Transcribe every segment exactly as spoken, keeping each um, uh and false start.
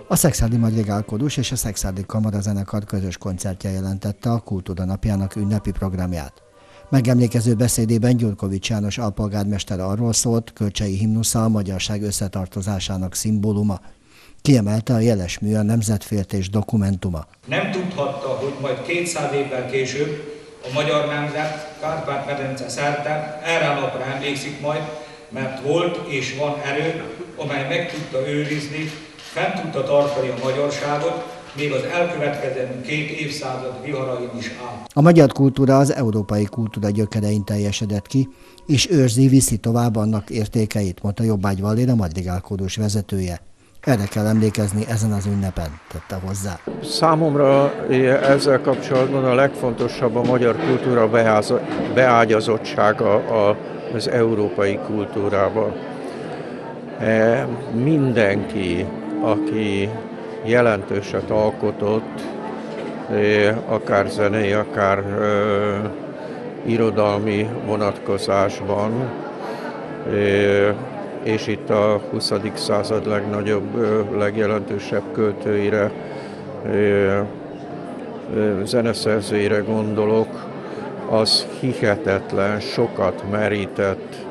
A Szekszárdi Madrigálkodós és a Szekszárdi Kamarazenekar közös koncertje jelentette a Kultúra Napjának ünnepi programját. Megemlékező beszédében Gyurkovics János alpolgármester arról szólt, Kölcsei himnusza a magyarság összetartozásának szimbóluma. Kiemelte, a jeles mű a nemzetféltés dokumentuma. Nem tudhatta, hogy majd kétszáz évvel később a magyar nemzet Kárpát-medence szerte erre a napra emlékszik majd, mert volt és van erő, amely meg tudta őrizni, fent tudta tartani a magyarságot, még az elkövetkezendő két évszázad viharain is áll. A magyar kultúra az európai kultúra gyökerein teljesedett ki, és őrzi, viszi tovább annak értékeit, mondta Jobbágy Vallér, a Madrigálkodós vezetője. Erre kell emlékezni ezen az ünnepen, tette hozzá. Számomra ezzel kapcsolatban a legfontosabb a magyar kultúra beágyazottsága az európai kultúrába. Mindenki, aki jelentőset alkotott, akár zenei, akár irodalmi vonatkozásban, és itt a huszadik század legnagyobb, legjelentősebb költőire, zeneszerzőire gondolok, az hihetetlen sokat merített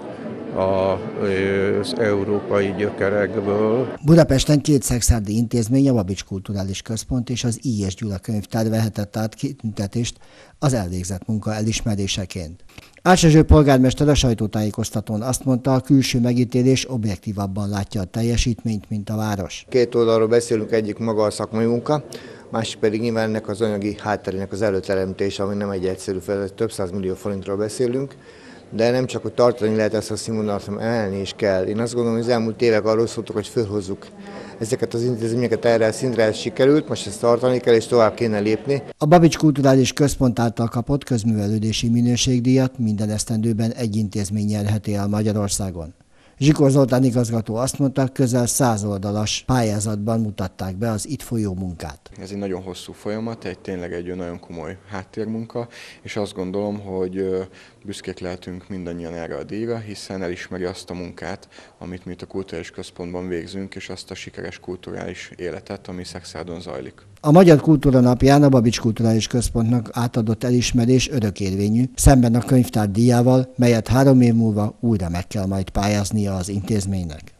az európai gyökerekből. Budapesten két szekszárdi intézmény, a Babics Kulturális Központ és az I. és Gyula Könyvtár vehetett át kitüntetést az elvégzett munka elismeréseként. Ács polgármester a sajtótájékoztatón azt mondta, a külső megítélés objektívabban látja a teljesítményt, mint a város. Két oldalról beszélünk, egyik maga a szakmai munka, másik pedig nyilván ennek az anyagi hátterének az előteremtése, ami nem egy egyszerű feladat, több száz millió forintról beszélünk. De nem csak, hogy tartani lehet ezt a színvonalat, hanem emelni is kell. Én azt gondolom, hogy az elmúlt évek arról szóltak, hogy fölhozzuk ezeket az intézményeket erre a szintre, ez sikerült, most ezt tartani kell és tovább kéne lépni. A Babics Kulturális Központ által kapott közművelődési minőségdíjat minden esztendőben egy intézmény nyerheti el Magyarországon. Zsikor Zoltán igazgató azt mondta, közel száz oldalas pályázatban mutatták be az itt folyó munkát. Ez egy nagyon hosszú folyamat, egy tényleg egy nagyon komoly háttérmunka, és azt gondolom, hogy büszkék lehetünk mindannyian erre a díjra, hiszen elismeri azt a munkát, amit mi itt a Kulturális Központban végzünk, és azt a sikeres kulturális életet, ami Szekszárdon zajlik. A Magyar Kultúra Napján a Babics Kulturális Központnak átadott elismerés örökérvényű, szemben a könyvtár díjával, melyet három év múlva újra meg kell majd pályáznia az intézménynek.